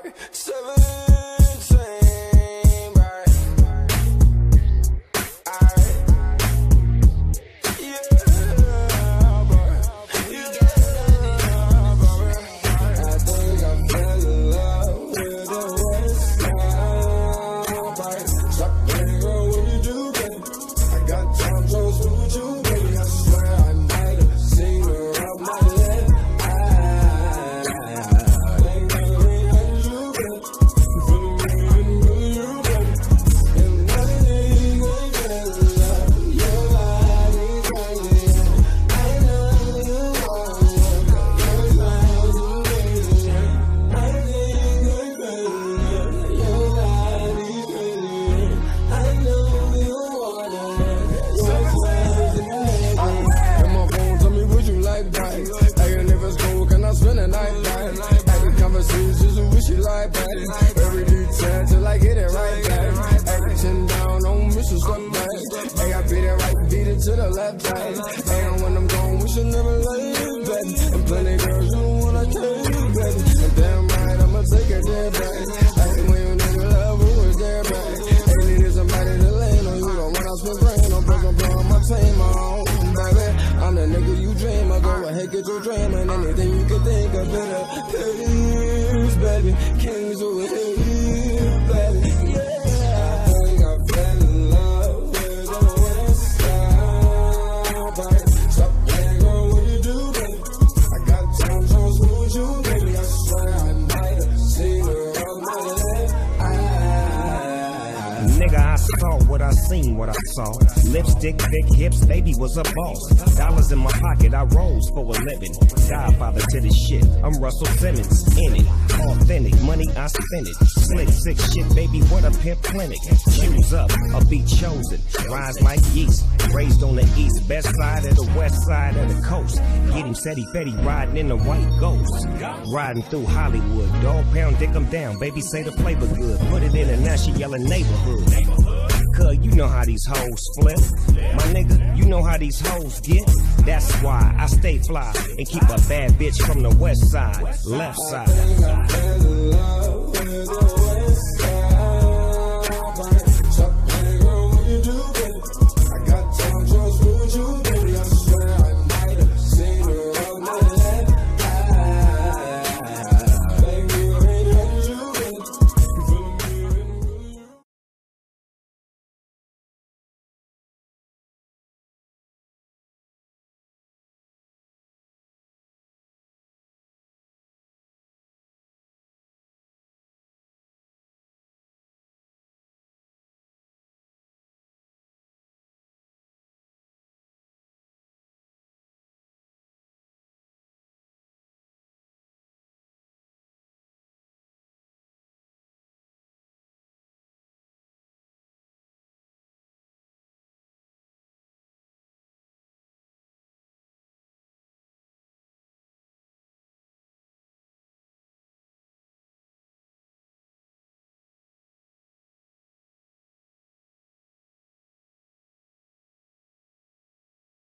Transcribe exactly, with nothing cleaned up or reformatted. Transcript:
Every detail till I get it right back. Action down on mission step back. Hey, I beat it right, beat it to the left back. And when I'm gone, we should never lay back. And plenty girls who wanna take back. And damn right, I'ma take it there back. Like when you nigga love, who is there back? Hey, needed somebody to lean on. You don't wanna spend brain on, break up on my team on, baby. I'm the nigga you dream of. Go ahead, get your dream and anything you can think of better. Please, baby, kings over here, baby. Yeah, I think I fell in love with the west side, baby. Stop playing, girl, what you do, baby? I got time to smooth you, baby. I swear I might have seen her on my left eye. Nigga, I saw what I seen, what I saw. Lipstick, thick hips, baby was a boss. Dollars in my pocket, I rose for a living. Godfather to this shit, I'm Russell Simmons, in it. Authentic, money, I spend it. Slick, sick shit, baby, what a pimp clinic. Choose up, a beat chosen. Rise like yeast, raised on the east. Best side of the west side of the coast. Get him steady, fetty, riding in the white ghost. Riding through Hollywood, dog pound, dick 'em down. Baby say the flavor good, put it in and now she yelling neighborhood. Cause you know how these hoes flip. My nigga, you know how these hoes get. That's why I stay fly and keep a bad bitch from the west side, left side.